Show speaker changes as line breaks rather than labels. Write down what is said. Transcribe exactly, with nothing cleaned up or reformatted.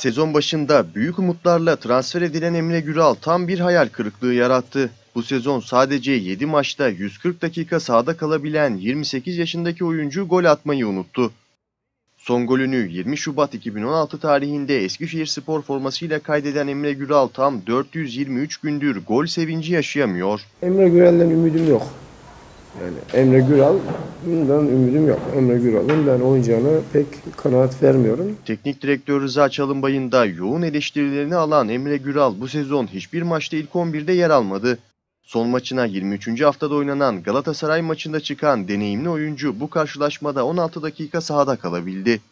Sezon başında büyük umutlarla transfer edilen Emre Güral tam bir hayal kırıklığı yarattı. Bu sezon sadece yedi maçta yüz kırk dakika sahada kalabilen yirmi sekiz yaşındaki oyuncu gol atmayı unuttu. Son golünü yirmi Şubat iki bin on altı tarihinde Eskişehirspor formasıyla kaydeden Emre Güral tam dört yüz yirmi üç gündür gol sevinci yaşayamıyor.
Emre Güral'den ümidim yok. Yani Emre Güral'dan ümidim yok. Emre Güral'ın ben oynayacağına pek kanaat vermiyorum.
Teknik direktör Rıza Çalınbay'ın da yoğun eleştirilerini alan Emre Güral bu sezon hiçbir maçta ilk on birde yer almadı. Son maçına yirmi üçüncü haftada oynanan Galatasaray maçında çıkan deneyimli oyuncu bu karşılaşmada on altı dakika sahada kalabildi.